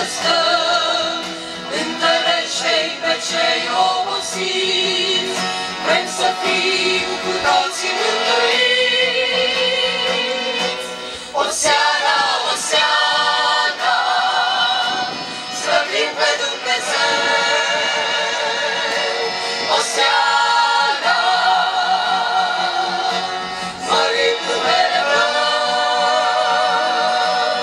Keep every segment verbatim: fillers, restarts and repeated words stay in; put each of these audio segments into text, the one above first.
stăm, întărește-i pe cei obosiți, vrem să fim cu toții mântuiți. Oseana, Oseana, slăvim pe Dumnezeu. Oseana, mărim numele Tău.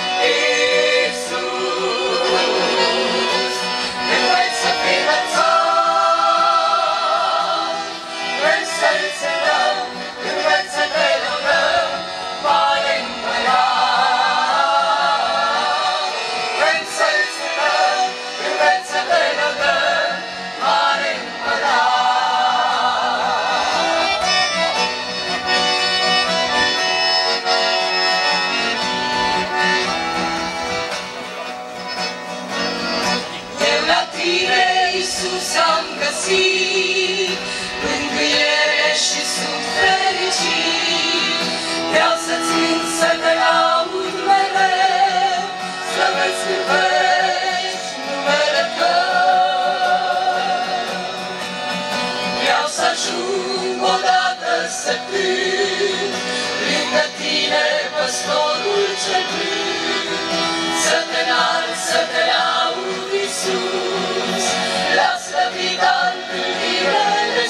Iisus, înveți să fii înălțat, vrem să-ți dăm, înveți să te lăudăm, Mare Împărat. Vrem să-ți dăm, înveți să te lăudăm, Mare Împărat. Eu la Tine, Iisus, am găsit mângâiere și sunt fericit. Vreau să-ți cânt, să te laud mereu, slăvesc în veci numele Tău. Vreau să ajung odată să cânt lângă Tine, păstorul cel blând, să te înalt, să te laud, Iisus, la slăvita întâlnire de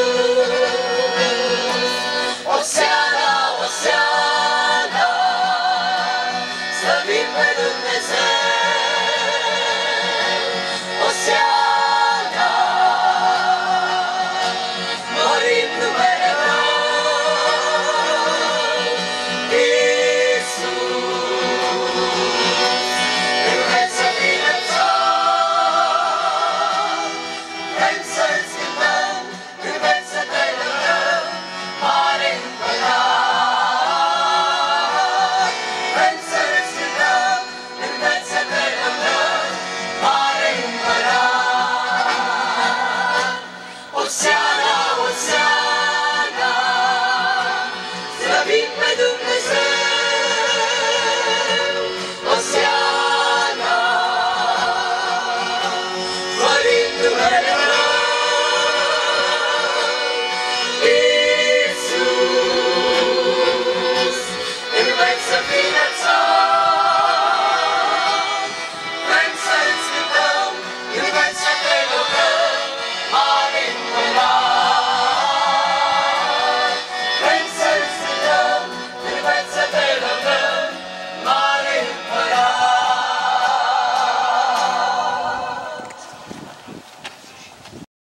sus. Oseana, Oseana, slăvim pe Dumnezeu.